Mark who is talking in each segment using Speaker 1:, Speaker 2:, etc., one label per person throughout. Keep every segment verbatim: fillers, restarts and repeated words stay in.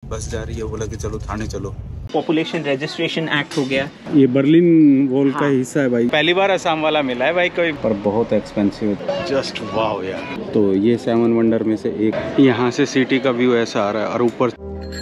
Speaker 1: बस जा रही है, बोला कि चलो थाने चलो।
Speaker 2: पॉपुलेशन रजिस्ट्रेशन एक्ट हो गया।
Speaker 3: ये बर्लिन वॉल
Speaker 2: हाँ।
Speaker 3: का हिस्सा है भाई।
Speaker 1: पहली बार असम वाला मिला है भाई कोई,
Speaker 3: पर बहुत एक्सपेंसिव है।
Speaker 1: जस्ट वाओ यार।
Speaker 3: तो ये सेवन वंडर में से एक।
Speaker 1: यहाँ से सिटी का व्यू ऐसा आ रहा है और ऊपर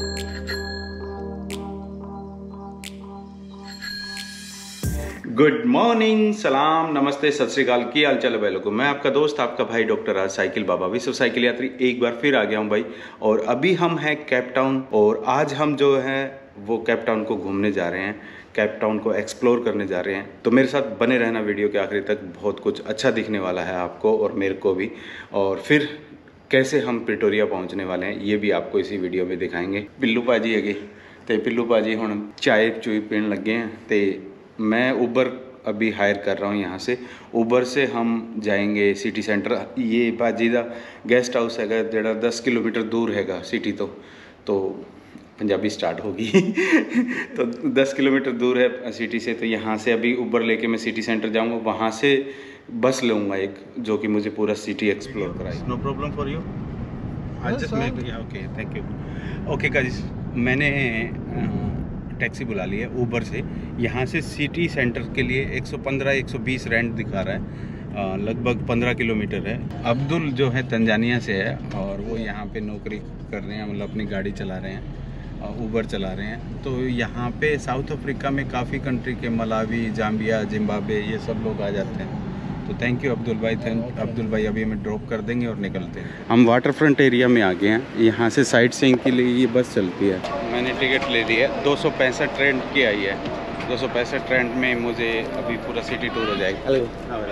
Speaker 1: गुड मॉर्निंग, सलाम, नमस्ते, सत श्री अकाल, की हाल चाल है भाई लोगों। मैं आपका दोस्त, आपका भाई डॉक्टर राज साइकिल बाबा, विश्व साइकिल यात्री, एक बार फिर आ गया हूँ भाई। और अभी हम हैं केप टाउन और आज हम जो है वो केप टाउन को घूमने जा रहे हैं, केप टाउन को एक्सप्लोर करने जा रहे हैं। तो मेरे साथ बने रहना वीडियो के आखिरी तक, बहुत कुछ अच्छा दिखने वाला है आपको और मेरे को भी। और फिर कैसे हम प्रिटोरिया पहुँचने वाले हैं ये भी आपको इसी वीडियो में दिखाएंगे। पिल्लू भाजी है तो पिल्लू भाजी हुण चाय चुई पीन लगे हैं। तो मैं उबर अभी हायर कर रहा हूँ यहाँ से। उबर से हम जाएंगे सिटी सेंटर। ये भाजी का गेस्ट हाउस है जोड़ा दस किलोमीटर दूर हैगा सिटी तो तो पंजाबी स्टार्ट होगी तो दस किलोमीटर दूर है सिटी से। तो यहाँ से अभी उबर लेके मैं सिटी सेंटर जाऊँगा, वहाँ से बस लूँगा एक जो कि मुझे पूरा सिटी एक्सप्लोर कराएगी। No problem for you, I just make okay, thank you. Okay guys, मैंने टैक्सी बुला ली है उबर से। यहाँ से सिटी सेंटर के लिए एक सौ पंद्रह एक सौ बीस रेंट दिखा रहा है, लगभग पंद्रह किलोमीटर है। अब्दुल जो है तंजानिया से है और वो यहाँ पे नौकरी कर रहे हैं, मतलब अपनी गाड़ी चला रहे हैं, उबर चला रहे हैं। तो यहाँ पे साउथ अफ्रीका में काफ़ी कंट्री के, मलावी, जाम्बिया, जिम्बाब्वे, ये सब लोग आ जाते हैं। तो थैंक यू अब्दुल भाई, थैंक अब्दुल भाई। अभी हमें ड्रॉप कर देंगे और निकलते हैं।
Speaker 3: हम वाटर फ्रंट एरिया में आ गए हैं। यहाँ से साइट सीइंग के लिए ये बस चलती है।
Speaker 1: मैंने टिकट ले ली है, दो सौ पैंसठ ट्रेन की आई है। दो सौ पैंसठ ट्रेन में मुझे अभी पूरा सिटी टूर हो जाएगा। हेलो,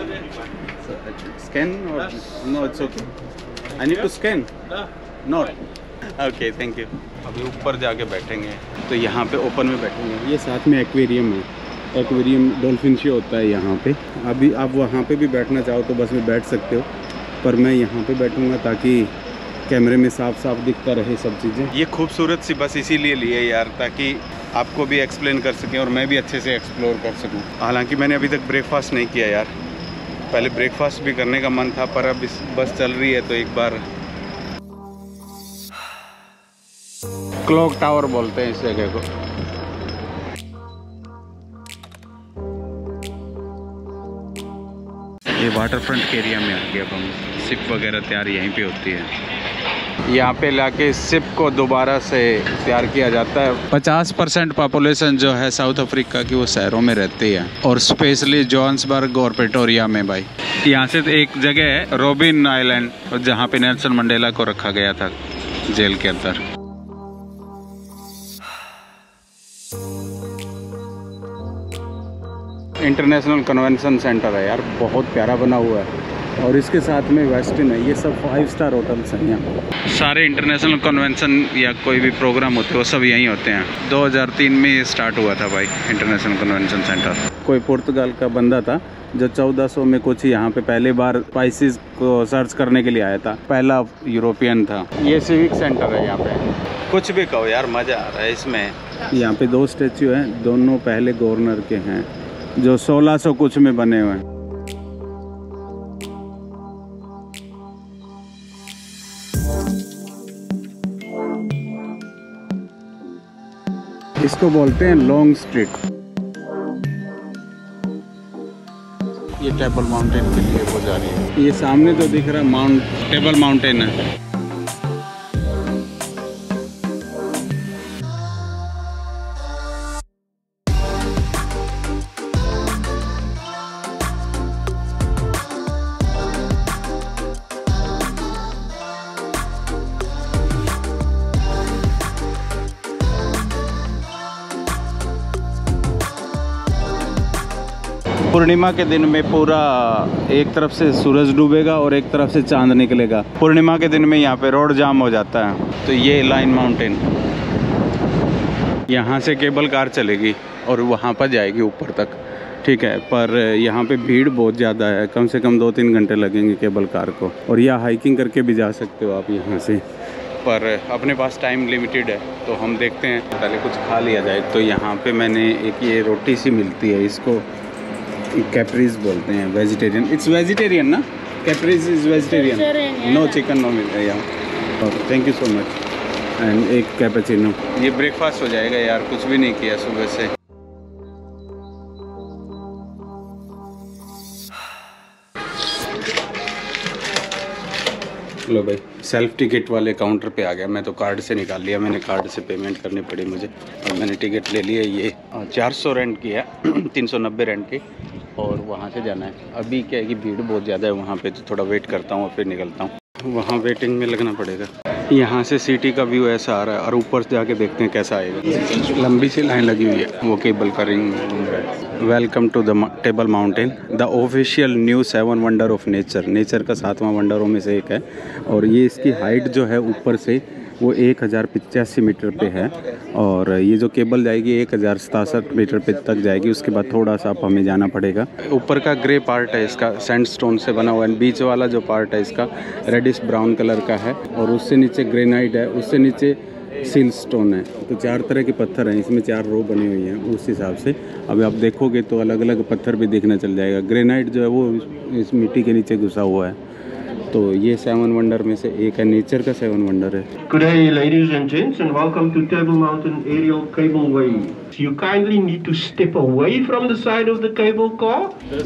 Speaker 3: स्कैन और no it's okay, I need to scan not
Speaker 1: okay, thank you. अभी ऊपर जाके बैठेंगे, तो यहाँ पे ओपन में बैठेंगे।
Speaker 3: ये साथ में एक्वेरियम है, एक्वेरियम डॉल्फिन शो होता है यहाँ पे। अभी आप वहाँ पे भी बैठना चाहो तो बस में बैठ सकते हो, पर मैं यहाँ पे बैठूँगा ताकि कैमरे में साफ साफ दिखता रहे सब चीज़ें।
Speaker 1: ये खूबसूरत सी बस इसीलिए ली है यार, ताकि आपको भी एक्सप्लेन कर सकें और मैं भी अच्छे से एक्सप्लोर कर सकूं। हालांकि मैंने अभी तक ब्रेकफास्ट नहीं किया यार, पहले ब्रेकफास्ट भी करने का मन था, पर अब इस बस चल रही है तो एक बार।
Speaker 3: क्लॉक टावर बोलते हैं इस जगह को।
Speaker 1: ये वाटर फ्रंट के एरिया में आ गया। अब हम सिप वगैरह तैयार यहीं पे होती है। यहाँ पे लाके सिप को दोबारा से तैयार किया जाता है। पचास परसेंट पॉपुलेशन जो है साउथ अफ्रीका की वो शहरों में रहती है और स्पेशली जोहान्सबर्ग और प्रिटोरिया में भाई। यहाँ से एक जगह है रॉबिन आइलैंड, जहाँ पे नेल्सन मंडेला को रखा गया था जेल के अंदर।
Speaker 3: इंटरनेशनल कन्वेंशन सेंटर है यार, बहुत प्यारा बना हुआ है और इसके साथ में वेस्टर्न है। ये सब फाइव स्टार होटल्स हैं यहाँ।
Speaker 1: सारे इंटरनेशनल कन्वेंशन या कोई भी प्रोग्राम होते हैं वो सब यहीं होते हैं। दो हज़ार तीन में ये स्टार्ट हुआ था भाई इंटरनेशनल कन्वेंशन सेंटर।
Speaker 3: कोई पुर्तगाल का बंदा था जो चौदह सौ में कुछ यहाँ पे पहले बार स्पाइसेस को सर्च करने के लिए आया था, पहला यूरोपियन था। ये सिविक सेंटर है यहाँ पे।
Speaker 1: कुछ भी कहो यार, मजा आ रहा है इसमें।
Speaker 3: यहाँ पे दो स्टेच्यू हैं, दोनों पहले गवर्नर के हैं जो सोलह सौ कुछ में बने हुए हैं। इसको बोलते हैं लॉन्ग स्ट्रीट।
Speaker 1: ये टेबल माउंटेन के लिए वो जा रही है।
Speaker 3: ये सामने जो दिख रहा है माउंट टेबल माउंटेन है।
Speaker 1: पूर्णिमा के दिन में पूरा एक तरफ से सूरज डूबेगा और एक तरफ से चांद निकलेगा। पूर्णिमा के दिन में यहाँ पे रोड जाम हो जाता है। तो ये लाइन माउंटेन, यहाँ से केबल कार चलेगी और वहाँ पर जाएगी ऊपर तक, ठीक है। पर यहाँ पे भीड़ बहुत ज़्यादा है, कम से कम दो तीन घंटे लगेंगे केबल कार को। और या हाइकिंग करके भी जा सकते हो आप यहाँ से, पर अपने पास टाइम लिमिटेड है तो हम देखते हैं पहले कुछ खा लिया जाए। तो यहाँ पे मैंने एक ये रोटी सी मिलती है, इसको कैप्रीज बोलते हैं, वेजिटेरियन। इट्स वेजिटेरियन ना? Caprese is vegetarian, no chicken no मिल रहा है यहाँ। Thank you so much.
Speaker 3: And एक कैपेचिनो।
Speaker 1: ये ब्रेकफास्ट हो जाएगा यार, कुछ भी नहीं किया सुबह से। लो भाई, सेल्फ टिकट वाले काउंटर पे आ गया। मैं तो कार्ड से निकाल लिया, मैंने कार्ड से पेमेंट करनी पड़ी मुझे, और मैंने टिकट ले लिया। ये चार सौ रेंट की है, तीन सौ नब्बे रेंट की, और वहाँ से जाना है। अभी क्या है कि भीड़ बहुत ज़्यादा है वहाँ पे, तो थोड़ा वेट करता हूँ और फिर निकलता हूँ। वहाँ वेटिंग में लगना पड़ेगा। यहाँ से सिटी का व्यू ऐसा आ रहा है, और ऊपर से जाके देखते हैं कैसा आएगा। लंबी सी लाइन लगी हुई है, वो केबल का रिंग घूम रहा है। Welcome to the Table Mountain, the official new seven wonder of nature. Nature का सातवां वंडरों में से एक है, और ये इसकी हाइट जो है ऊपर से वो एक हज़ार पिचासी मीटर पे है, और ये जो केबल जाएगी एक हज़ार सतासठ मीटर पे तक जाएगी। उसके बाद थोड़ा सा आप हमें जाना पड़ेगा। ऊपर का ग्रे पार्ट है इसका, सैंडस्टोन से बना हुआ है। बीच वाला जो पार्ट है इसका रेडिश ब्राउन कलर का है, और उससे नीचे ग्रेनाइट है, उससे नीचे सील स्टोन है। तो चार तरह के पत्थर हैं इसमें, चार रो बनी हुई हैं उस हिसाब से। अभी आप देखोगे तो अलग अलग पत्थर भी देखना चल जाएगा। ग्रेनाइट जो है वो इस मिट्टी के नीचे घुसा हुआ है। तो ये सेवन वंडर में से एक है, नेचर का सेवन वंडर है।
Speaker 4: Good day, ladies and gents, and welcome to Table Mountain Aerial Cableway. You kindly need to step away from the side of the cable car.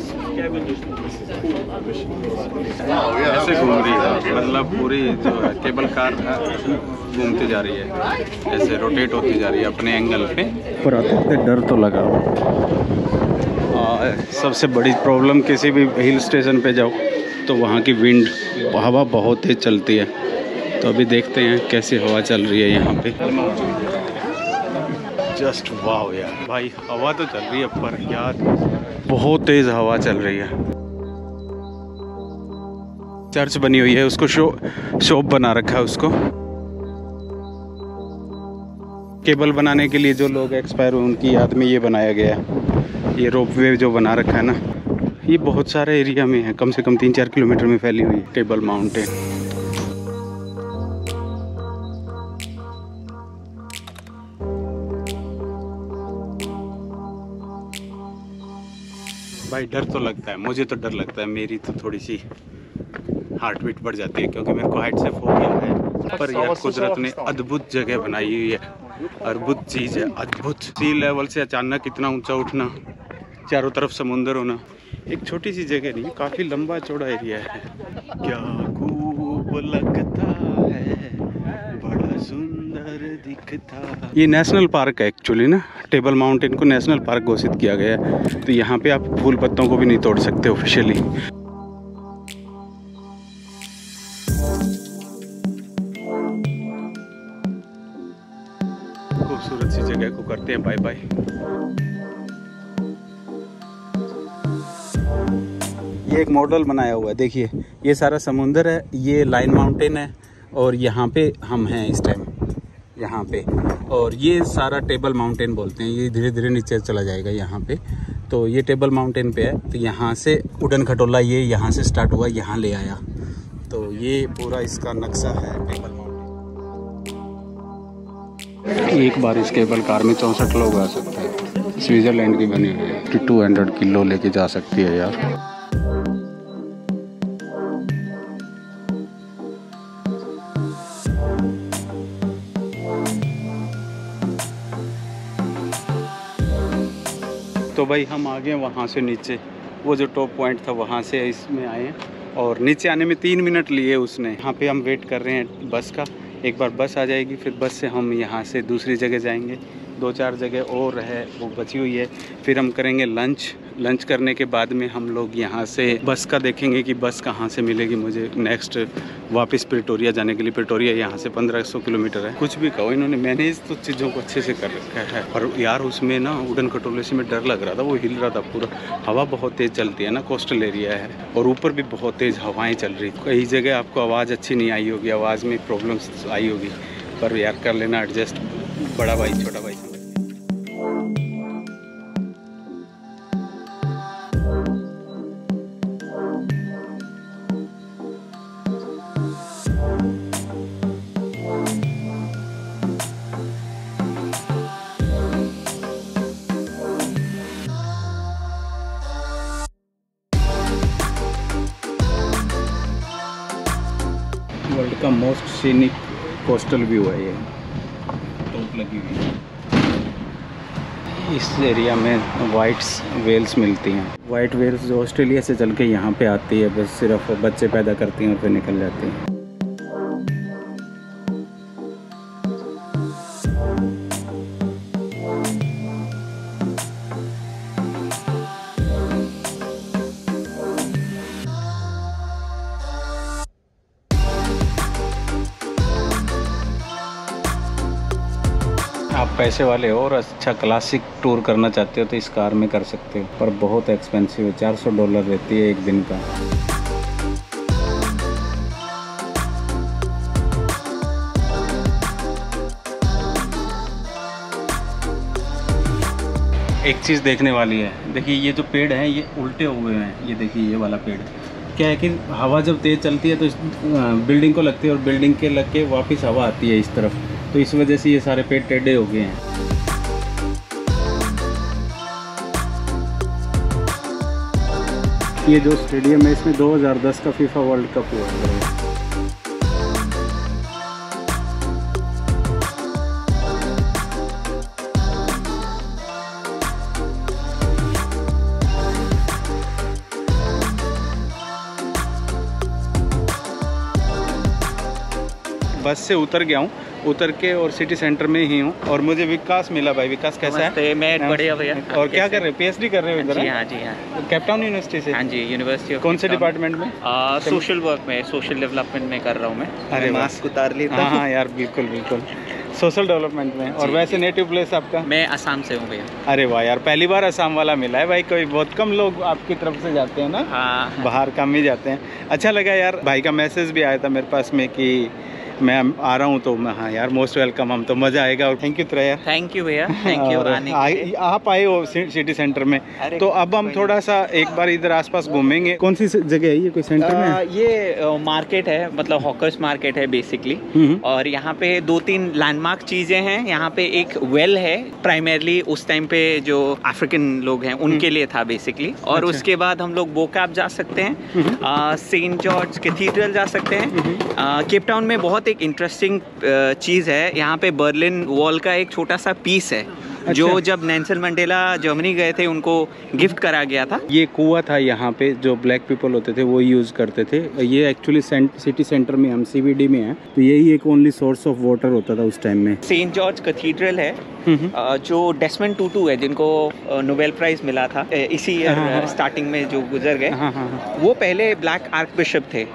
Speaker 1: ऐसे घूम रही है, मतलब पूरी जो है केबल कार घूमती जा रही है, ऐसे रोटेट होती जा रही है अपने एंगल पे।
Speaker 3: पर आते डर तो लगा।
Speaker 1: और सबसे बड़ी प्रॉब्लम, किसी भी हिल स्टेशन पे जाओ तो वहाँ की विंड, हवा बहुत तेज चलती है। तो अभी देखते हैं कैसी हवा चल रही है यहाँ पे। जस्ट वाव यार भाई, हवा तो चल रही है पर यार बहुत तेज हवा चल रही है। चर्च बनी हुई है, उसको शो शॉप बना रखा है उसको। केबल बनाने के लिए जो लोग एक्सपायर हुए उनकी याद में ये बनाया गया है। ये रोपवे जो बना रखा है ना, ये बहुत सारे एरिया में है, कम से कम तीन चार किलोमीटर में फैली हुई है टेबल माउंटेन। भाई डर तो लगता है, मुझे तो डर लगता है। मेरी तो थोड़ी सी हार्ट बीट बढ़ जाती है, क्योंकि मेरे को हाइट से फोबिया है। पर यार कुदरत ने अद्भुत जगह बनाई हुई है, अद्भुत चीज़ है, अद्भुत। सी लेवल से अचानक इतना ऊंचा उठना, चारों तरफ समुंदर होना, एक छोटी सी जगह नहीं, काफ़ी लंबा चौड़ा एरिया है। क्या खूब लगता है, बड़ा सुंदर दिखता। ये नेशनल पार्क है एक्चुअली ना, टेबल माउंटेन को नेशनल पार्क घोषित किया गया है। तो यहाँ पे आप फूल पत्तों को भी नहीं तोड़ सकते ऑफिशियली। खूबसूरत सी जगह को करते हैं बाय बाय। ये एक मॉडल बनाया हुआ है, देखिए ये सारा समुंदर है, ये लाइन माउंटेन है, और यहाँ पे हम हैं इस टाइम यहाँ पे, और ये सारा टेबल माउंटेन बोलते हैं। ये धीरे धीरे नीचे चला जाएगा यहाँ पे। तो ये टेबल माउंटेन पे है। तो यहाँ से उड़न खटोला ये यहाँ से स्टार्ट हुआ, यहाँ ले आया। तो ये पूरा इसका नक्शा है टेबल माउंटेन। एक बार इस केबल कार में चौंसठ लोग आ सकते हैं। स्विट्जरलैंड की बनी हुई है, टू हंड्रेड किलो लेके जा सकती है यार। तो भाई हम आ गए वहाँ से नीचे, वो जो टॉप पॉइंट था वहाँ से इसमें आए हैं, और नीचे आने में तीन मिनट लिए उसने। यहाँ पे हम वेट कर रहे हैं बस का। एक बार बस आ जाएगी फिर बस से हम यहाँ से दूसरी जगह जाएंगे। दो चार जगह और है वो बची हुई है। फिर हम करेंगे लंच। लंच करने के बाद में हम लोग यहाँ से बस का देखेंगे कि बस कहाँ से मिलेगी मुझे नेक्स्ट वापस प्रिटोरिया जाने के लिए। प्रिटोरिया यहाँ से पंद्रह सौ किलोमीटर है। कुछ भी कहो, इन्होंने मैनेज तो चीज़ों को अच्छे से कर रखा है। पर यार उसमें ना उड़न खटोले से में डर लग रहा था, वो हिल रहा था पूरा। हवा बहुत तेज़ चलती है ना, कोस्टल एरिया है, और ऊपर भी बहुत तेज़ हवाएँ चल रही। कई जगह आपको आवाज़ अच्छी नहीं आई होगी, आवाज़ में प्रॉब्लम्स आई होगी, पर यार कर लेना एडजस्ट, बड़ा भाई छोटा भाई। वर्ल्ड का मोस्ट सीनिक कोस्टल व्यू है ये।
Speaker 3: धूप लगी हुई है। इस एरिया में वाइट्स वेल्स मिलती हैं। वाइट वेल्स जो ऑस्ट्रेलिया से चल के यहाँ पे आती है, बस सिर्फ बच्चे पैदा करती हैं और फिर निकल जाती हैं। आप पैसे वाले हो और अच्छा क्लासिक टूर करना चाहते हो तो इस कार में कर सकते हो, पर बहुत एक्सपेंसिव है। चार सौ डॉलर रहती है एक दिन का। एक चीज़ देखने वाली है, देखिए ये जो पेड़ हैं ये उल्टे हुए हैं। ये देखिए ये वाला पेड़ क्या है कि हवा जब तेज़ चलती है तो इस बिल्डिंग को लगती है और बिल्डिंग के लग के वापस हवा आती है इस तरफ, तो इस वजह से ये सारे पेड़ टेढ़े हो गए हैं। ये जो स्टेडियम है इसमें दो हज़ार दस का फीफा वर्ल्ड कप हुआ है। बस से उतर गया हूँ, उतर के और सिटी सेंटर में ही हूँ और मुझे विकास मिला। भाई विकास कैसा है?
Speaker 2: मैं बढ़िया भैया।
Speaker 3: और क्या कर रहे हो? पीएचडी कर रहे हो इधर?
Speaker 2: जी हाँ जी हाँ।
Speaker 3: कैपटाउन यूनिवर्सिटी से?
Speaker 2: हाँ जी, यूनिवर्सिटी।
Speaker 3: कौन से डिपार्टमेंट में?
Speaker 2: सोशल वर्क में, सोशल डेवलपमेंट में कर रहा हूँ मैं।
Speaker 3: अरे
Speaker 2: मास्क उतार लेता।
Speaker 3: हाँ हाँ यार, बिल्कुल बिल्कुल सोशल डेवलपमेंट में। और वैसे नेटिव प्लेस आपका?
Speaker 2: मैं असम से हूँ भैया।
Speaker 3: अरे वाह यार, पहली बार असम वाला मिला है भाई। कोई बहुत कम लोग आपकी तरफ से जाते हैं ना?
Speaker 2: हाँ,
Speaker 3: बाहर कम ही जाते हैं। अच्छा लगा यार, भाई का मैसेज भी आया था मेरे पास में कि मैं आ रहा हूँ, तो मैं हाँ यार मोस्ट वेलकम, हम तो मज़ा आएगा। और थैंक यू त्रा यार।
Speaker 2: थैंक यू भैया, थैंक यू आने के लिए।
Speaker 3: आप आए हो सिटी सेंटर में, तो अब हम थोड़ा सा एक बार इधर आसपास घूमेंगे। कौन सी जगह है ये? कोई सेंटर में है?
Speaker 2: ये मार्केट है, मतलब हॉकर्स मार्केट है बेसिकली। और यहाँ पे दो तीन लैंडमार्क चीज़ें हैं। यहाँ पे एक वेल है, प्राइमरली उस टाइम पे जो अफ्रीकन लोग हैं उनके लिए था बेसिकली। और अच्छा। उसके बाद हम लोग बोकाप जा सकते हैं, सेंट जॉर्ज कैथीड्रल जा सकते हैं। केप टाउन में बहुत एक इंटरेस्टिंग चीज़ है, यहाँ पे बर्लिन वॉल का एक छोटा सा पीस है। अच्छा। जो जब नेल्सन मंडेला जर्मनी गए थे उनको गिफ्ट करा गया था।
Speaker 3: ये कुआं था यहाँ पे, जो ब्लैक पीपल होते थे वो यूज़ करते थे। ये एक्चुअली सिटी सेंटर में, हम सीबीडी में है, तो यही एक ओनली सोर्स ऑफ वाटर होता था उस टाइम में।
Speaker 2: सेंट जॉर्ज कैथीड्रल है, जो डेस्मंड टूटू है जिनको नोबेल प्राइज मिला था इसी ईयर स्टार्टिंग में जो गुजर गए, वो पहले ब्लैक आर्क बिशप थे।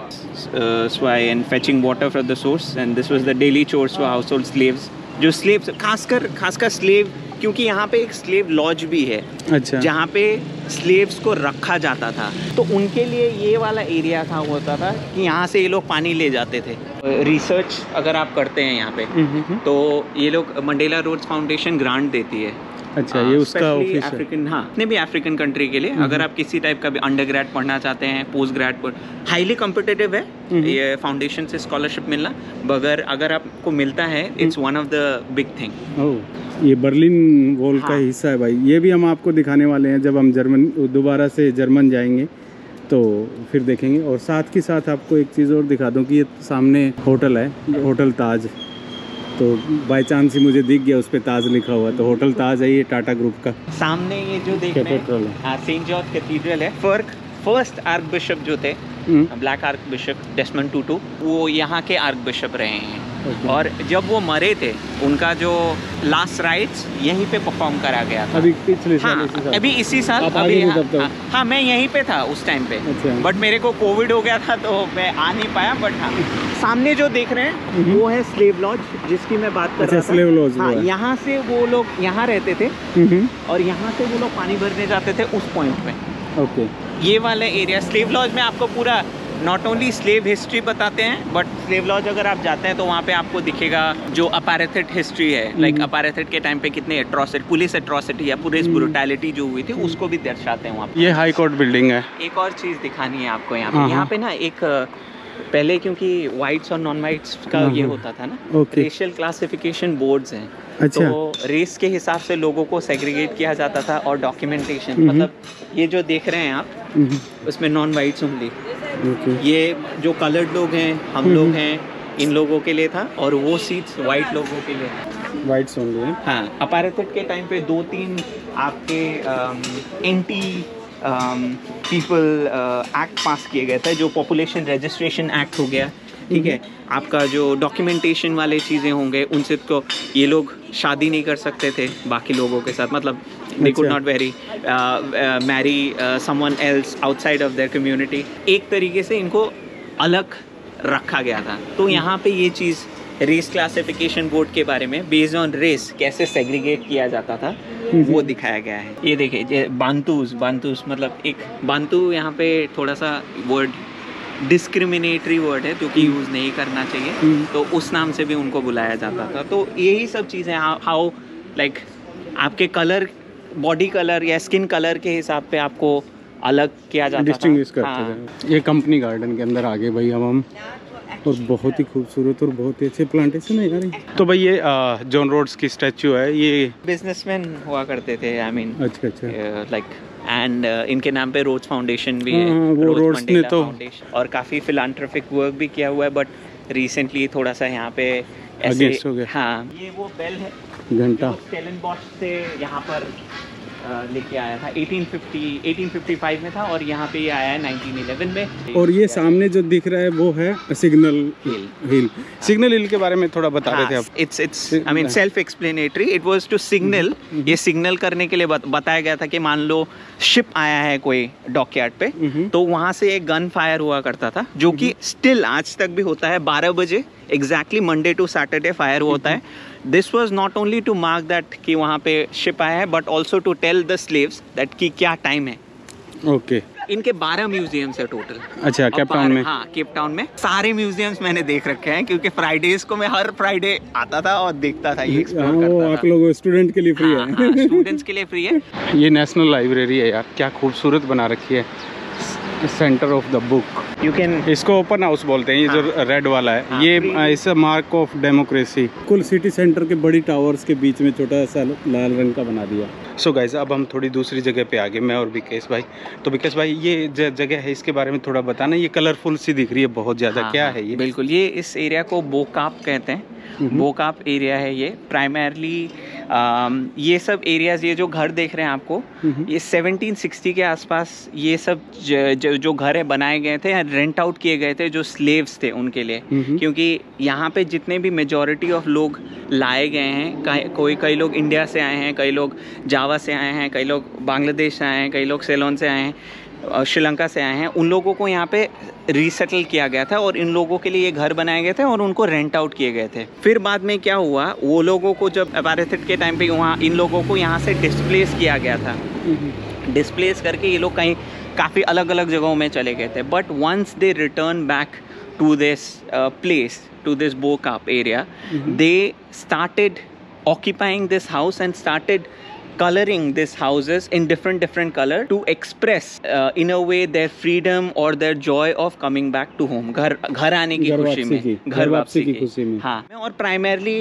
Speaker 2: स्वाई and fetching water from the source and this was the daily chores for household slaves. जो स्लेव्स, खासकर खासकर स्लेव, क्योंकि यहाँ पे एक स्लेव लॉज भी है। अच्छा। जहाँ पे स्लेव्स को रखा जाता था, तो उनके लिए ये वाला एरिया था, होता था कि यहाँ से ये लोग पानी ले जाते थे। रिसर्च अगर आप करते हैं यहाँ पे, तो ये लोग मंडेला रोड्स फाउंडेशन ग्रांट देती है। अच्छा, ये उसका ऑफिस है। अफ्रीकन, हाँ, इतने भी अफ्रीकन कंट्री के लिए अगर आप किसी टाइप का भी अंडर ग्रेड पढ़ना चाहते हैं, पोस्ट ग्रेड पर, हाईली कॉम्पिटिटिव है ये फाउंडेशन से स्कॉलरशिप मिलना, मगर अगर आपको मिलता है it's one of the big thing.
Speaker 3: ये बर्लिन वॉल हाँ। का हिस्सा है भाई। ये भी हम आपको दिखाने वाले हैं जब हम जर्मन दोबारा से जर्मन जाएंगे तो फिर देखेंगे। और साथ के साथ आपको एक चीज़ और दिखा दूँ कि ये सामने होटल है, होटल ताज, तो बाय चांस ही मुझे दिख गया उस पे ताज लिखा हुआ, तो होटल ताज है ये टाटा ग्रुप का।
Speaker 2: सामने ये जो देख रहे हैं सेंट जॉर्ज कैथीड्रल है। फर्क फर्स्ट आर्क बिशप जो थे, black archbishop Desmond Tutu, वो यहाँ के आर्क बिशप रहे हैं। okay. और जब वो मरे थे, उनका जो लास्ट राइट्स यहीं पे परफॉर्म करा गया था।
Speaker 3: अभी पिछले साल,
Speaker 2: हाँ,
Speaker 3: इसी साल।
Speaker 2: अभी इसी साल अभी हाँ, हाँ मैं यहीं पे था उस टाइम पे। अच्छा। बट मेरे को कोविड हो गया था तो मैं आ नहीं पाया। बट हाँ, सामने जो देख रहे हैं वो है स्लेव लॉज जिसकी मैं बात कर
Speaker 3: अच्छा,
Speaker 2: रहा था।
Speaker 3: Slave lodge.
Speaker 2: हाँ, यहाँ से वो लोग यहाँ रहते थे और यहाँ से वो लोग पानी भरने जाते थे उस पॉइंट में।
Speaker 3: ओके।
Speaker 2: ये वाला एरिया स्लेव लॉज में आपको पूरा नॉट ओनली स्लेव हिस्ट्री बताते हैं, बट स्लेव लॉज अगर आप जाते हैं तो वहाँ पे आपको दिखेगा जो अपारेथेड हिस्ट्री है, लाइक अपारेथेड के टाइम पे कितने एट्रोसिटी, पुलिस एट्रोसिटी या पुलिस ब्रूटैलिटी जो हुई थी उसको भी दर्शाते हैं वहाँ पे।
Speaker 3: ये हाई कोर्ट बिल्डिंग है।
Speaker 2: एक और चीज़ दिखानी है आपको यहाँ पे। यहाँ पे ना एक पहले, क्योंकि वाइट्स और नॉन वाइट्स का ये होता था ना, रेशियल क्लासिफिकेशन बोर्ड्स हैं। अच्छा। तो रेस के हिसाब से लोगों को सेग्रीगेट किया जाता था। और डॉक्यूमेंटेशन, मतलब ये जो देख रहे हैं आप, उसमें नॉन वाइट्स ओनली। ये जो कलर्ड लोग हैं, हम लोग हैं, इन लोगों के लिए था, और वो सीट्स वाइट लोगों के लिए।
Speaker 3: वाइट्स ओनली है।
Speaker 2: हाँ, अपार्थेड के टाइम पे दो तीन आपके एंटी पीपल एक्ट पास किए गए थे, जो पॉपुलेशन रजिस्ट्रेशन एक्ट हो गया, ठीक है। आपका जो डॉक्यूमेंटेशन वाले चीज़ें होंगे उनसे तो ये लोग शादी नहीं कर सकते थे बाकी लोगों के साथ, मतलब they could not very uh, uh, marry uh, someone else outside of their community। एक तरीके से इनको अलग रखा गया था। तो यहाँ पे ये चीज़ रेस क्लासिफिकेशन बोर्ड के बारे में बेस्ड ऑन रेस कैसे सेग्रीगेट किया जाता था वो दिखाया गया है। ये देखिए बांतूस, बांतूस मतलब एक बांतू यहाँ पे थोड़ा सा वर्ड डिस्क्रिमिनेटरी वर्ड है जो कि यूज़ नहीं करना चाहिए, तो उस नाम से भी उनको बुलाया जाता था। तो यही सब चीज़ें हाउ लाइक आपके कलर, बॉडी कलर या स्किन कलर के हिसाब पे आपको अलग किया जाता
Speaker 3: डिस्टिंग्विश
Speaker 2: था।
Speaker 3: करते
Speaker 2: हाँ।
Speaker 3: थे। ये कंपनी गार्डन के अंदर आगे भाई अब हम, और बहुत ही खूबसूरत और बहुत ही अच्छे प्लांटेशन है यार। तो भाई ये जॉन रोड्स की स्टैचू है, ये
Speaker 2: बिजनेसमैन हुआ करते थे, आई मीन
Speaker 3: अच्छा अच्छा
Speaker 2: लाइक एंड इनके नाम पे रोड्स फाउंडेशन भी है,
Speaker 3: हाँ, वो रोड्स ने तो
Speaker 2: और काफ़ी फिलांथ्रोपिक वर्क भी किया हुआ है, बट रिसेंटली थोड़ा सा यहाँ पे ऐसे
Speaker 3: हो गया।
Speaker 2: हाँ, ये वो बेल है
Speaker 3: घंटा
Speaker 2: स्टेलनबॉश से यहाँ पर लेके आया था, अठारह सौ पचास अठारह सौ पचपन में था, और यहाँ पे ये आया है उन्नीस सौ ग्यारह में।
Speaker 3: और ये सामने जो दिख रहा है वो है सिग्नल हिल। हिल सिग्नल हिल के बारे में थोड़ा बता रहे थे आप।
Speaker 2: It's it's I mean self explanatory, it was to signal. ये सिग्नल करने के लिए बत, बताया गया था कि मान लो शिप आया है कोई डॉकयार्ड पे, तो वहाँ से एक गन फायर हुआ करता था, जो कि स्टिल आज तक भी होता है। बारह बजे exactly Monday to Saturday fire होता है। This was not only to mark that कि वहाँ पे शिप आया है, but also to tell the slaves that कि क्या टाइम है।
Speaker 3: Okay okay.
Speaker 2: इनके बारह म्यूजियम्स है टोटल।
Speaker 3: अच्छा, केप टाउन में?
Speaker 2: हाँ, केप टाउन में सारे म्यूजियम्स मैंने देख रखे हैं, क्योंकि फ्राइडेज को मैं हर फ्राइडे आता था और देखता था, ये एक्सप्लोर करता था।
Speaker 3: आप लोग स्टूडेंट के लिए फ्री
Speaker 2: हाँ,
Speaker 3: है?
Speaker 2: हाँ, स्टूडेंट्स के लिए फ्री है।
Speaker 3: ये नेशनल लाइब्रेरी है यार, क्या खूबसूरत बना रखी है, centre of the book.
Speaker 2: You can,
Speaker 3: इसको ओपन हाउस बोलते हैं, ये
Speaker 2: हाँ,
Speaker 3: जो रेड वाला है,
Speaker 2: हाँ,
Speaker 3: ये इस मार्क ऑफ डेमोक्रेसी। कुल सिटी सेंटर के बड़ी टावर्स के बीच में छोटा सा लाल रंग का बना दिया। सो so गाइस, अब हम थोड़ी दूसरी जगह पे आ गए, मैं और विकेश भाई। तो विकेश भाई, ये जगह है, इसके बारे में थोड़ा बताना। ये कलरफुल सी दिख रही है बहुत ज़्यादा,
Speaker 2: हाँ,
Speaker 3: क्या
Speaker 2: हाँ,
Speaker 3: है ये?
Speaker 2: बिल्कुल, ये इस एरिया को बोकाप कहते हैं। बोकाप एरिया है ये। प्राइमरली ये सब एरियाज, ये जो घर देख रहे हैं आपको, ये सत्रह सौ साठ के आसपास ये सब ज, ज, जो घर है बनाए गए थे, रेंट आउट किए गए थे जो स्लेव्स थे उनके लिए। क्योंकि यहाँ पे जितने भी मेजॉरिटी ऑफ लोग लाए गए हैं, कोई कई लोग इंडिया से आए हैं, कई लोग जावा से आए हैं, कई लोग बांग्लादेश से आए हैं, कई लोग सेलोन से आए हैं, श्रीलंका से आए हैं, उन लोगों को यहाँ पे रीसेटल किया गया था और इन लोगों के लिए ये घर बनाए गए थे और उनको रेंट आउट किए गए थे। फिर बाद में क्या हुआ, वो लोगों को जब अपार्थेड के टाइम पे वहाँ इन लोगों को यहाँ से डिस्प्लेस किया गया था। डिस्प्लेस करके ये लोग कहीं काफ़ी अलग अलग जगहों में चले गए थे। But once they return back to this place, to this Bo-Kaap area, they started occupying this house and started coloring these houses in different different color to express uh, in a way their freedom or their joy of coming back to home, घर घर आने की खुशी में, घर वापसी की खुशी में। हाँ, और प्राइमरली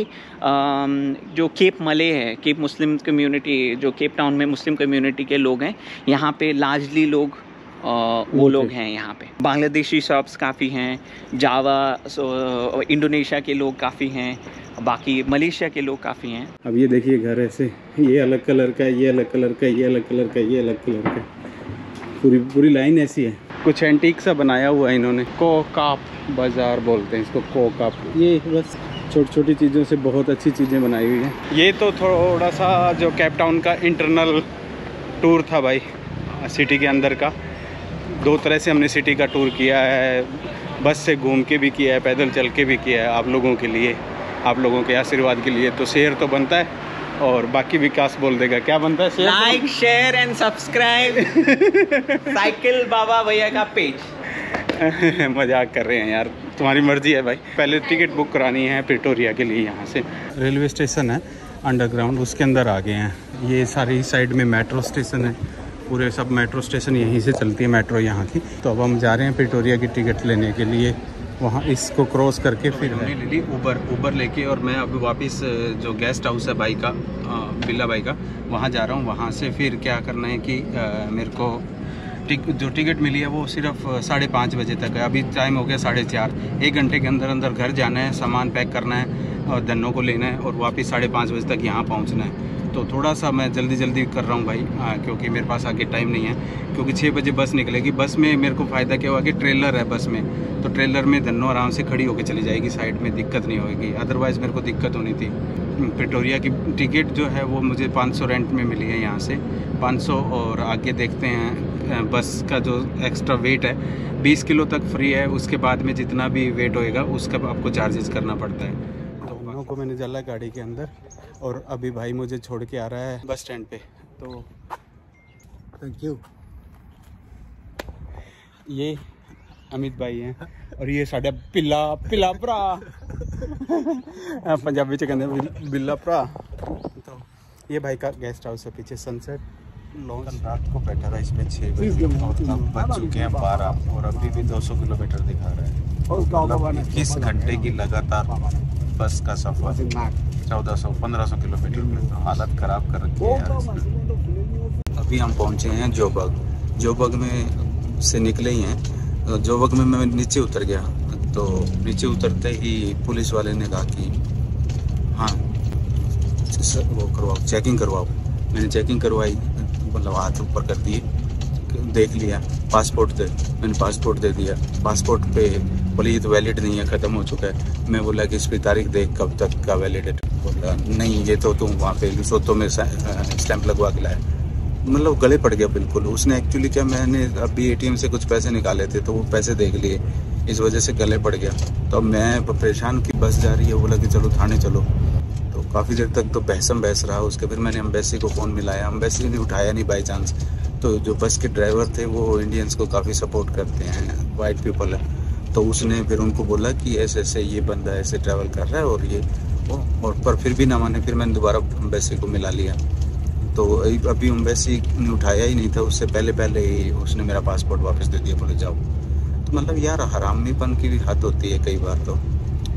Speaker 2: जो केप मले है, केप मुस्लिम कम्युनिटी, जो केप टाउन में मुस्लिम कम्युनिटी के लोग हैं, यहाँ पे लार्जली लोग Uh, वो लोग हैं यहाँ पे। बांग्लादेशी शॉप्स काफ़ी हैं, जावा इंडोनेशिया के लोग काफ़ी हैं, बाकी मलेशिया के लोग काफ़ी हैं।
Speaker 3: अब ये देखिए घर ऐसे, ये अलग कलर का, ये अलग कलर का, ये अलग कलर का, ये अलग कलर का, पूरी पूरी लाइन ऐसी है। कुछ एंटीक सा बनाया हुआ है इन्होंने। कोकाप बाज़ार बोलते हैं इसको, कोकाप। ये बस छोटी छोटी चीज़ों से बहुत अच्छी चीज़ें बनाई हुई हैं। ये तो थोड़ा सा जो केप टाउन का इंटरनल टूर था भाई, सिटी के अंदर का। दो तरह से हमने सिटी का टूर किया है, बस से घूम के भी किया है, पैदल चल के भी किया है, आप लोगों के लिए, आप लोगों के आशीर्वाद के लिए। तो शेयर तो बनता है, और बाकी विकास बोल देगा क्या बनता है। Share,
Speaker 2: like, share and subscribe cycle बाबा भैया का पेज।
Speaker 3: मजाक कर रहे हैं यार, तुम्हारी मर्जी है भाई। पहले टिकट बुक करानी है प्रिटोरिया के लिए। यहाँ से रेलवे स्टेशन है अंडरग्राउंड, उसके अंदर आ गए हैं। ये सारी साइड में मेट्रो स्टेशन है, पूरे सब मेट्रो स्टेशन यहीं से चलती है मेट्रो यहाँ की। तो अब हम जा रहे हैं प्रिटोरिया की टिकट लेने के लिए, वहाँ इसको क्रॉस करके फिर हमने ले ली ऊबर ऊबर लेके। और मैं अब वापस जो गेस्ट हाउस है भाई का, बिल्ला भाई का, वहाँ जा रहा हूँ। वहाँ से फिर क्या करना है कि आ, मेरे को टिक जो टिकट मिली है वो सिर्फ साढ़े पाँच बजे तक है। अभी टाइम हो गया साढ़े चार। एक घंटे के अंदर अंदर घर जाना है, सामान पैक करना है,
Speaker 1: और धन्नो को लेना है और वापस साढ़े पाँच बजे तक यहाँ पहुँचना है। तो थोड़ा सा मैं जल्दी जल्दी कर रहा हूँ भाई, आ, क्योंकि मेरे पास आगे टाइम नहीं है, क्योंकि छः बजे बस निकलेगी। बस में मेरे को फ़ायदा क्या हुआ कि ट्रेलर है बस में, तो ट्रेलर में धन्नो आराम से खड़ी होकर चली जाएगी, साइड में दिक्कत नहीं होगी। अदरवाइज़ मेरे को दिक्कत होनी थी। प्रिटोरिया की टिकट जो है वो मुझे पाँच सौ रेंट में मिली है यहाँ से, पाँच सौ। और आगे देखते हैं बस का जो एक्स्ट्रा वेट है बीस किलो तक फ्री है, उसके बाद में जितना भी वेट होएगा उसका आपको चार्जेस करना पड़ता है। तो दोनों को मैंने डाला गाड़ी के अंदर और अभी भाई मुझे छोड़ के आ रहा है बस स्टैंड पे। तो थैंक यू। ये अमित भाई हैं और ये साढ़ा पिला पिला भरा पंजाबी च कहते बिल्ला भरा। तो ये भाई का गेस्ट हाउस है पीछे, सनसेट लॉन्च। रात को बैठा था इसमें छः बजे और अब बज चुके हैं बारह और अभी भी दो सौ किलोमीटर दिखा रहा है। इक्कीस घंटे की लगातार बस का सफ़र, चौदह सौ पंद्रह सौ किलोमीटर में, तो हालत ख़राब कर रखी है यार। अभी हम पहुँचे हैं जोबग। जोबग में से निकले ही हैं। जोबग में मैं नीचे उतर गया, तो नीचे उतरते ही पुलिस वाले ने कहा कि हाँ वो करवाओ, चेकिंग करवाओ। मैंने चेकिंग करवाई, मतलब हाथ ऊपर कर दिए, देख लिया, पासपोर्ट दे, मैंने पासपोर्ट दे दिया। पासपोर्ट पे बोले ये तो वैलिड नहीं है, ख़त्म हो चुका है। मैं बोला कि इसकी तारीख देख कब तक का वैलिड है। बोला नहीं ये तो तुम वहाँ पे लिसोतो में स्टैंप लगवा के लाया। मतलब गले पड़ गया बिल्कुल। उसने एक्चुअली क्या, मैंने अभी एटीएम से कुछ पैसे निकाले थे तो वो पैसे देख लिए, इस वजह से गले पड़ गया। तो अब मैं परेशान की बस जा रही है, बोला कि चलो थाने चलो। तो काफ़ी देर तक तो बहसम बहस रहा। उसके फिर मैंने एम्बेसी को फ़ोन मिलाया, एम्बेसी ने उठाया नहीं बाई चांस। तो जो बस के ड्राइवर थे वो इंडियंस को काफ़ी सपोर्ट करते हैं, वाइट पीपल है। तो उसने फिर उनको बोला कि ऐसे ऐसे ये बंदा ऐसे ट्रैवल कर रहा है और ये वो, और पर फिर भी ना माने। फिर मैंने दोबारा एम्बेसी को मिला लिया, तो अभी एम्बेसी ने उठाया ही नहीं था। उससे पहले पहले ही उसने मेरा पासपोर्ट वापस दे दिया, बोले जाओ। तो मतलब यार हरामीपन की भी हद होती है कई बार, तो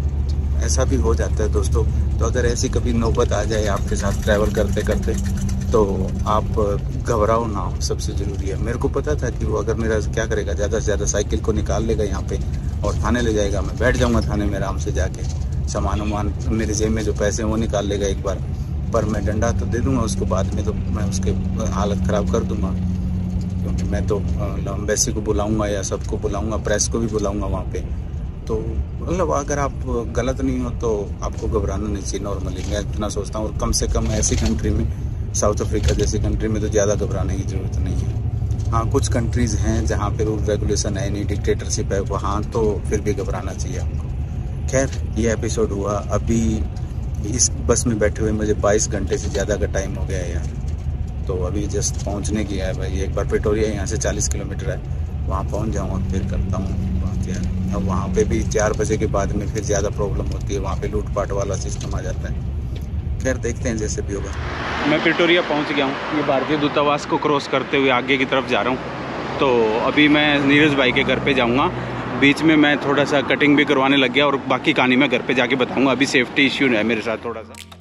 Speaker 1: ऐसा भी हो जाता है दोस्तों। तो अगर ऐसी कभी नौबत आ जाए आपके साथ ट्रैवल करते करते, तो आप घबराओ ना हो, सबसे ज़रूरी है। मेरे को पता था कि वो अगर मेरा क्या करेगा, ज़्यादा से ज़्यादा साइकिल को निकाल लेगा यहाँ पे और थाने ले जाएगा। मैं बैठ जाऊँगा थाने में आराम से जाके, सामान वामान मेरे जेब में जो पैसे हैं वो निकाल लेगा एक बार, पर मैं डंडा तो दे दूँगा उसको, बाद में तो मैं उसके हालत ख़राब कर दूँगा। क्योंकि मैं तो एम्बेसी को बुलाऊँगा या सबको बुलाऊँगा, प्रेस को भी बुलाऊँगा वहाँ पर। तो मतलब अगर आप गलत नहीं हो तो आपको घबराना नहीं चाहिए नॉर्मली, मैं इतना सोचता हूँ। और कम से कम ऐसी कंट्री में, साउथ अफ्रीका जैसी कंट्री में तो ज़्यादा घबराने की ज़रूरत नहीं है। हाँ कुछ कंट्रीज़ हैं जहाँ पे रूल रेगुलेशन है नहीं, डिक्टेटरशिप है, वहाँ तो फिर भी घबराना चाहिए आपको। खैर ये एपिसोड हुआ। अभी इस बस में बैठे हुए मुझे बाईस घंटे से ज़्यादा का टाइम हो गया है यार। तो अभी जस्ट पहुँचने की है भाई। एक बार प्रिटोरिया यहाँ से चालीस किलोमीटर है, वहाँ पहुँच जाऊँगा फिर करता हूँ बात यार। अब वहाँ पे भी चार बजे के बाद में फिर ज़्यादा प्रॉब्लम होती है, वहाँ पे लूटपाट वाला सिस्टम आ जाता है। खैर देखते हैं जैसे भी होगा। मैं प्रिटोरिया पहुँच गया हूँ। ये भारतीय दूतावास को क्रॉस करते हुए आगे की तरफ जा रहा हूँ। तो अभी मैं नीरज भाई के घर पे जाऊँगा। बीच में मैं थोड़ा सा कटिंग भी करवाने लग गया और बाकी कहानी मैं घर पे जाके बताऊँगा। अभी सेफ्टी इश्यू है मेरे साथ थोड़ा सा।